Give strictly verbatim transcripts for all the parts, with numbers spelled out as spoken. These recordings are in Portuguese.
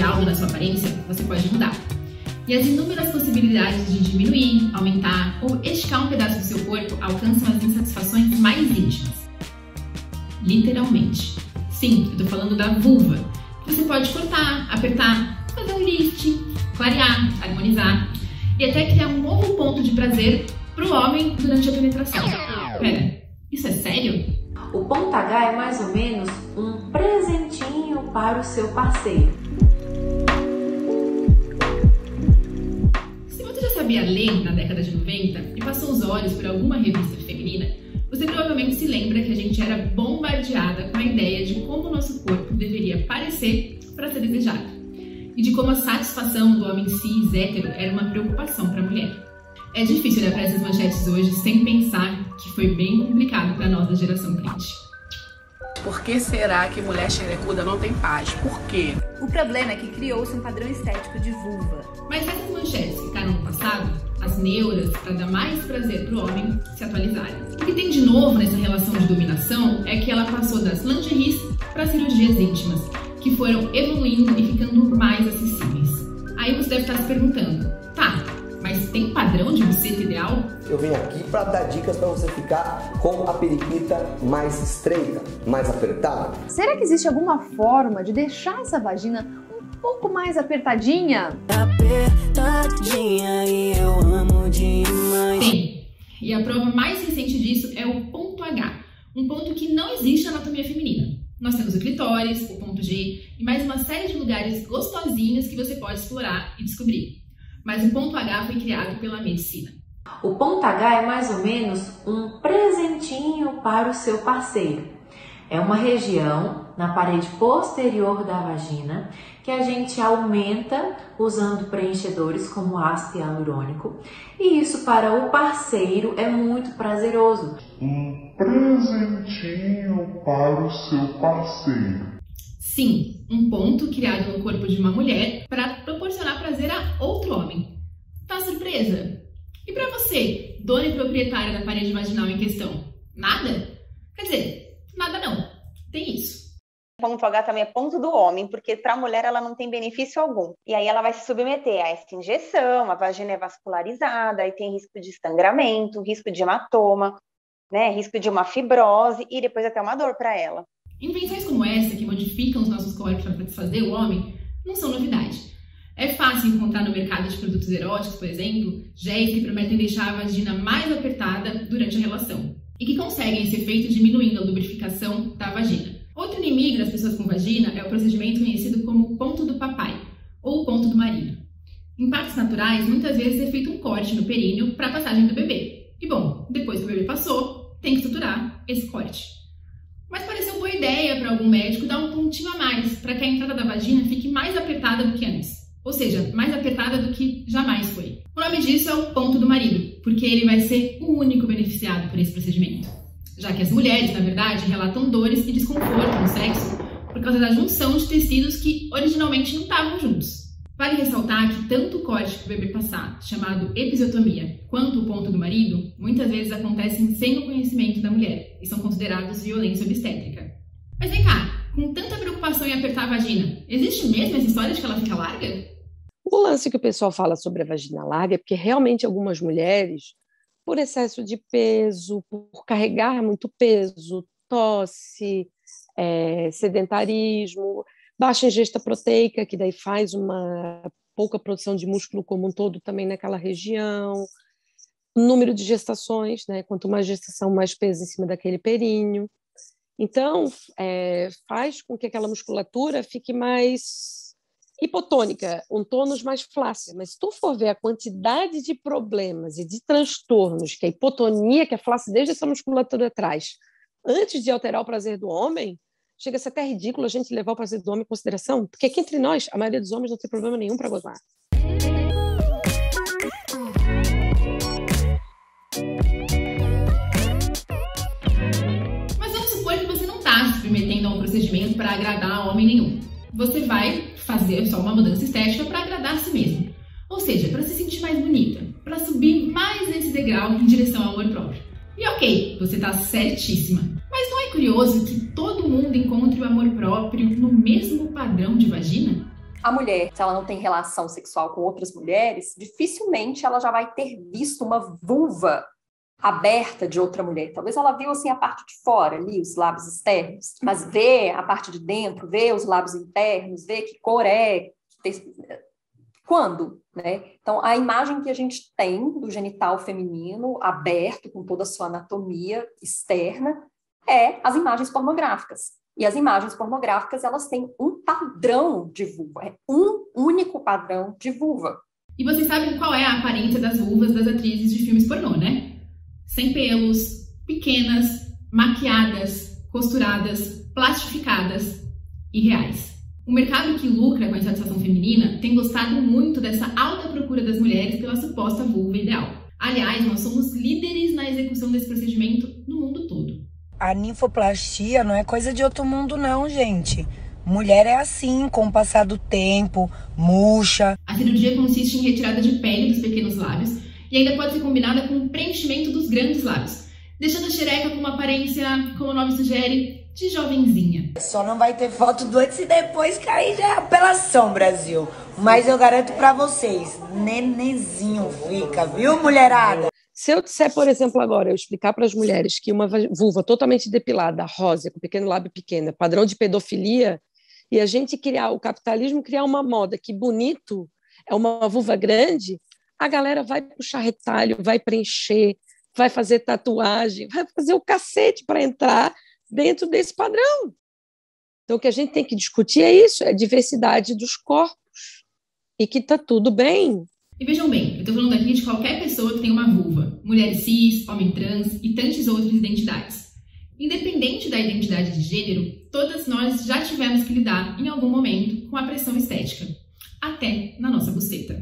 algo na sua aparência, você pode mudar. E as inúmeras possibilidades de diminuir, aumentar ou esticar um pedaço do seu corpo alcançam as insatisfações mais íntimas. Literalmente. Sim, eu tô falando da vulva, que você pode cortar, apertar, fazer um lift, clarear, harmonizar e até criar um novo ponto de prazer pro homem durante a penetração. Pera, isso é sério? O ponto H é mais ou menos um presentinho para o seu parceiro. Se você já sabia ler na década de noventa e passou os olhos por alguma revista feminina, você provavelmente se lembra que a gente era bombardeada com a ideia de como o nosso corpo deveria parecer para ser desejado e de como a satisfação do homem cis hétero era uma preocupação para a mulher. É difícil olhar para essas manchetes hoje sem pensar que foi bem complicado para nós da geração print. Por que será que mulher xerecuda não tem paz? Por quê? O problema é que criou-se um padrão estético de vulva. Mas essas manchetes ficaram no passado, as neuras, para dar mais prazer para o homem, se atualizaram. O que tem de novo nessa relação de dominação é que ela passou das lingeries para cirurgias íntimas, que foram evoluindo e ficando mais acessíveis. Aí você deve estar se perguntando, tá, mas tem padrão de buceta ideal? Eu venho aqui para dar dicas para você ficar com a periquita mais estreita, mais apertada. Será que existe alguma forma de deixar essa vagina um pouco mais apertadinha? Apertadinha e eu amo demais. Tem. E a prova mais recente disso é o ponto H, um ponto que não existe na anatomia feminina. Nós temos o clitóris, o ponto G e mais uma série de lugares gostosinhos que você pode explorar e descobrir. Mas o ponto H foi criado pela medicina. O ponto H é mais ou menos um presentinho para o seu parceiro. É uma região na parede posterior da vagina que a gente aumenta usando preenchedores como ácido hialurônico. E isso para o parceiro é muito prazeroso. Um presentinho para o seu parceiro. Sim, um ponto criado no corpo de uma mulher para proporcionar prazer a outro homem. Tá surpresa? E para você, dona e proprietária da parede vaginal em questão? Nada? Quer dizer, nada não. Tem isso. Ponto H também é ponto do homem, porque para a mulher ela não tem benefício algum. E aí ela vai se submeter a essa injeção, a vagina é vascularizada, aí tem risco de sangramento, risco de hematoma, né, risco de uma fibrose e depois até uma dor para ela. Invenções como essa, que modificam os nossos corpos para satisfazer o homem, não são novidade. É fácil encontrar no mercado de produtos eróticos, por exemplo, géis que prometem deixar a vagina mais apertada durante a relação e que conseguem esse efeito diminuindo a lubrificação da vagina. Outro inimigo das pessoas com vagina é o procedimento conhecido como ponto do papai ou ponto do marido. Em partos naturais, muitas vezes é feito um corte no períneo para a passagem do bebê. E bom, depois que o bebê passou, tem que estruturar esse corte. Mas pareceu boa ideia para algum médico dar um pontinho a mais para que a entrada da vagina fique mais apertada do que antes. Ou seja, mais apertada do que jamais foi. O nome disso é o ponto do marido, porque ele vai ser o único beneficiado por esse procedimento. Já que as mulheres, na verdade, relatam dores e desconforto no sexo por causa da junção de tecidos que originalmente não estavam juntos. Vale ressaltar que tanto o corte para o bebê passar, chamado episiotomia, quanto o ponto do marido, muitas vezes acontecem sem o conhecimento da mulher e são considerados violência obstétrica. Mas vem cá, com tanta preocupação em apertar a vagina, existe mesmo essa história de que ela fica larga? O lance que o pessoal fala sobre a vagina larga é porque realmente algumas mulheres, por excesso de peso, por carregar muito peso, tosse, é, sedentarismo, baixa ingesta proteica, que daí faz uma pouca produção de músculo como um todo também naquela região, número de gestações, né? Quanto mais gestação, mais peso em cima daquele períneo. Então, é, faz com que aquela musculatura fique mais hipotônica, um tônus mais flácido. Mas se tu for ver a quantidade de problemas e de transtornos que a hipotonia, que a flacidez dessa musculatura traz, antes de alterar o prazer do homem, chega a ser até ridículo a gente levar o prazer do homem em consideração, porque aqui entre nós, a maioria dos homens não tem problema nenhum para gozar. Mas vamos supor que você não está se submetendo a um procedimento para agradar homem nenhum. Você vai fazer só uma mudança estética para agradar a si mesmo. Ou seja, para se sentir mais bonita, para subir mais nesse degrau em direção ao amor próprio. E ok, você está certíssima. Mas não é curioso que todo mundo encontre o amor próprio no mesmo padrão de vagina? A mulher, se ela não tem relação sexual com outras mulheres, dificilmente ela já vai ter visto uma vulva aberta de outra mulher. Talvez ela viu assim a parte de fora ali, os lábios externos, mas ver a parte de dentro, ver os lábios internos, ver que cor é, quando, né? Então, a imagem que a gente tem do genital feminino aberto, com toda a sua anatomia externa, é as imagens pornográficas. E as imagens pornográficas, elas têm um padrão de vulva, é um único padrão de vulva. E vocês sabem qual é a aparência das vulvas das atrizes de filmes pornô, né? Sem pelos, pequenas, maquiadas, costuradas, plastificadas e reais. O mercado que lucra com a insatisfação feminina tem gostado muito dessa alta procura das mulheres pela suposta vulva ideal. Aliás, nós somos líderes na execução desse procedimento no mundo todo. A ninfoplastia não é coisa de outro mundo não, gente. Mulher é assim, com o passar do tempo, murcha. A cirurgia consiste em retirada de pele dos pequenos lábios e ainda pode ser combinada com o preenchimento dos grandes lábios, deixando a xereca com uma aparência, como o nome sugere, de jovenzinha. Só não vai ter foto do antes e depois, que aí já é apelação, Brasil. Mas eu garanto pra vocês, nenenzinho fica, viu, mulherada? Se eu disser, por exemplo, agora, eu explicar para as mulheres que uma vulva totalmente depilada, rosa, com pequeno lábio pequeno, padrão de pedofilia, e a gente criar, o capitalismo criar uma moda que bonito é uma vulva grande, a galera vai puxar retalho, vai preencher, vai fazer tatuagem, vai fazer o cacete para entrar dentro desse padrão. Então, o que a gente tem que discutir é isso, é a diversidade dos corpos, e que está tudo bem. E vejam bem, eu estou falando aqui de qualquer pessoa que tem uma vulva, mulher cis, homem trans e tantas outras identidades. Independente da identidade de gênero, todas nós já tivemos que lidar em algum momento com a pressão estética, até na nossa buceta.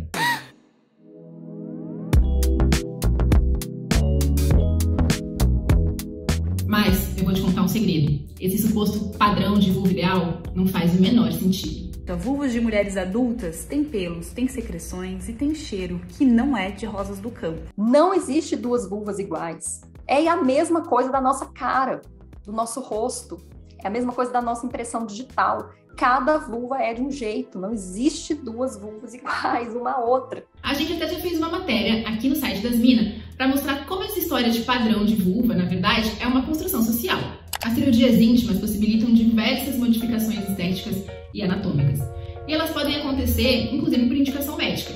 Mas eu vou te contar um segredo. Esse suposto padrão de vulva ideal não faz o menor sentido. Vulvas de mulheres adultas têm pelos, têm secreções e têm cheiro, que não é de rosas do campo. Não existe duas vulvas iguais. É a mesma coisa da nossa cara, do nosso rosto. É a mesma coisa da nossa impressão digital. Cada vulva é de um jeito, não existe duas vulvas iguais uma à outra. A gente até já fez uma matéria aqui no site das Minas para mostrar como essa história de padrão de vulva, na verdade, é uma construção social. As cirurgias íntimas possibilitam diversas modificações estéticas e anatômicas. E elas podem acontecer, inclusive, por indicação médica.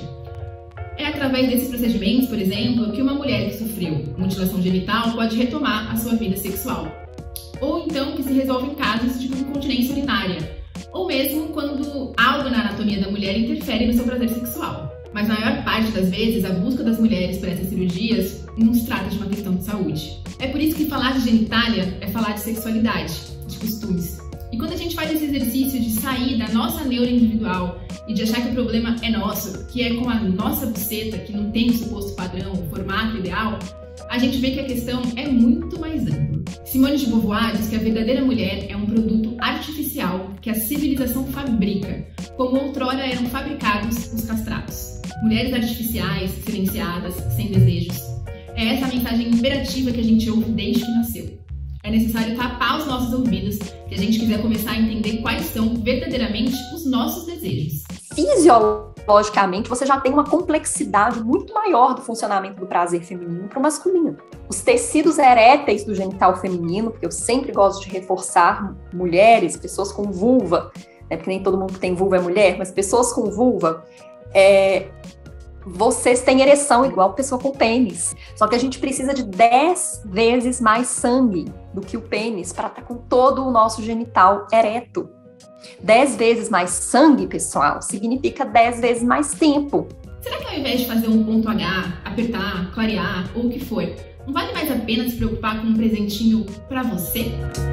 É através desses procedimentos, por exemplo, que uma mulher que sofreu mutilação genital pode retomar a sua vida sexual. Ou então que se resolve em casos de incontinência urinária. Ou mesmo quando algo na anatomia da mulher interfere no seu prazer sexual. Mas na maior parte das vezes, a busca das mulheres por essas cirurgias não se trata de uma questão de saúde. É por isso que falar de genitália é falar de sexualidade, de costumes. E quando a gente faz esse exercício de sair da nossa neura individual e de achar que o problema é nosso, que é com a nossa buceta, que não tem o suposto padrão, o formato ideal, a gente vê que a questão é muito mais ampla. Simone de Beauvoir diz que a verdadeira mulher é um produto artificial que a civilização fabrica, como outrora eram fabricados os castrados. Mulheres artificiais, silenciadas, sem desejos. É essa a mensagem imperativa que a gente ouve desde que nasceu. É necessário tapar os nossos ouvidos se a gente quiser começar a entender quais são verdadeiramente os nossos desejos. Fisiologicamente, você já tem uma complexidade muito maior do funcionamento do prazer feminino para o masculino. Os tecidos eréteis do genital feminino, porque eu sempre gosto de reforçar mulheres, pessoas com vulva, né, porque nem todo mundo que tem vulva é mulher, mas pessoas com vulva, é, vocês têm ereção igual pessoa com pênis. Só que a gente precisa de dez vezes mais sangue do que o pênis para estar com todo o nosso genital ereto. dez vezes mais sangue, pessoal, significa dez vezes mais tempo. Será que ao invés de fazer um ponto H, apertar, clarear ou o que for, não vale mais a pena se preocupar com um presentinho pra você?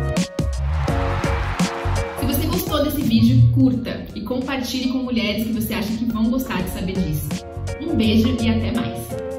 Se você gostou desse vídeo, curta e compartilhe com mulheres que você acha que vão gostar de saber disso. Um beijo e até mais!